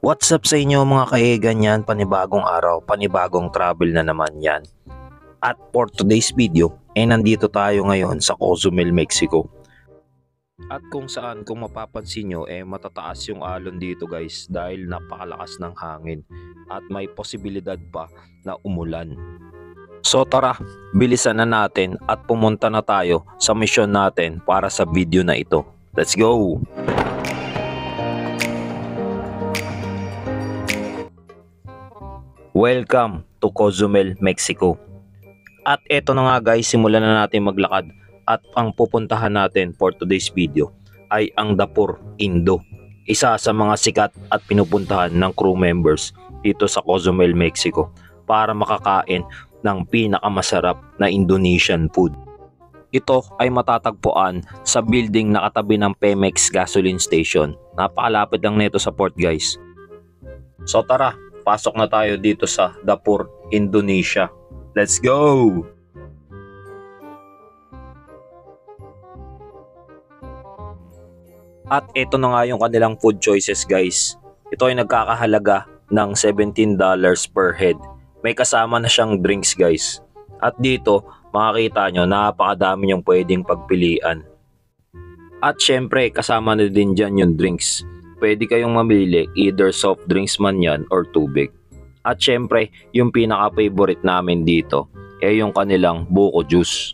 What's up sa inyo mga kaiganyan, panibagong araw, panibagong travel na naman yan. At for today's video, nandito tayo ngayon sa Cozumel, Mexico. At kung mapapansin nyo, matataas yung alon dito guys dahil napakalakas ng hangin at may posibilidad pa na umulan. So tara, bilisan na natin at pumunta na tayo sa mission natin para sa video na ito. Let's go! Welcome to Cozumel, Mexico. At eto na nga guys, simulan na natin maglakad at ang pupuntahan natin for today's video ay ang Dapur Indo. Isa sa mga sikat at pinupuntahan ng crew members dito sa Cozumel, Mexico para makakain ng pinakamasarap na Indonesian food. Ito ay matatagpuan sa building na katabi ng Pemex gasoline station. Napakalapit lang nito sa port guys. So tara, pasok na tayo dito sa Dapur, Indonesia. Let's go! At ito na nga yung kanilang food choices guys. Ito ay nagkakahalaga ng $17 per head. May kasama na siyang drinks guys. At dito, makikita nyo, napakadami yung pwedeng pagpilian. At syempre, kasama na din dyan yung drinks. Pwede kayong mamili, either soft drinks man yan or tubig. At syempre, yung pinaka-favorite namin dito, yung kanilang buko juice.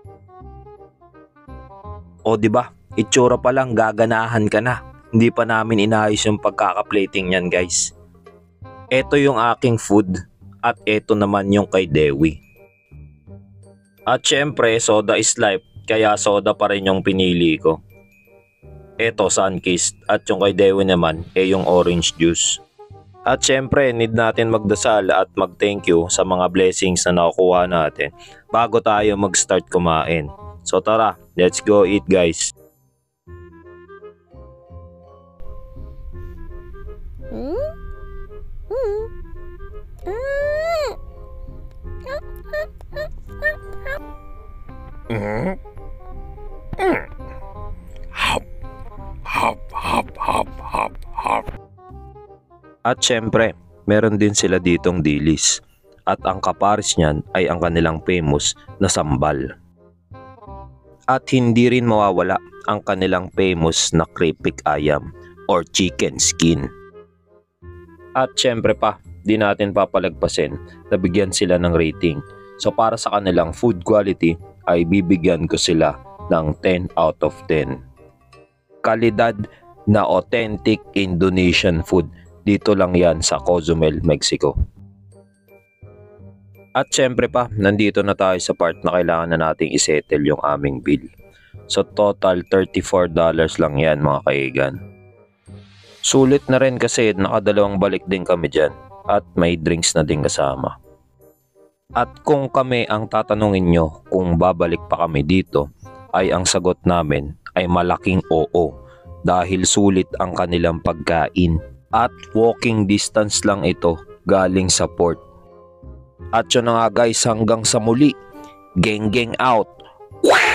O diba, itsura pa lang gaganahan ka na. Hindi pa namin inayos yung pagkaka-plating yan guys. Ito yung aking food at ito naman yung kay Dewi. At syempre, soda is life, kaya soda pa rin yung pinili ko. Ito, Sunkist, at yung kay Dewi naman, yung orange juice. At syempre, need natin magdasal at mag-thank you sa mga blessings na nakukuha natin bago tayo mag-start kumain. So tara, let's go eat guys. At syempre, meron din sila ditong dilis. At ang kaparis niyan ay ang kanilang famous na sambal. At hindi rin mawawala ang kanilang famous na kripik ayam or chicken skin. At syempre pa, di natin papalagpasin na bigyan sila ng rating. So para sa kanilang food quality ay bibigyan ko sila ng 10 out of 10. Kalidad na authentic Indonesian food. Dito lang yan sa Cozumel, Mexico. At syempre pa, nandito na tayo sa part na kailangan na nating isettle yung aming bill. So total $34 lang yan mga kaigan. Sulit na rin kasi nakadalawang balik din kami dyan at may drinks na din kasama. At kung kami ang tatanungin nyo kung babalik pa kami dito, ay ang sagot namin ay malaking oo dahil sulit ang kanilang pagkain. At walking distance lang ito galing sa port. At yun na nga guys, hanggang sa muli. Geng geng out.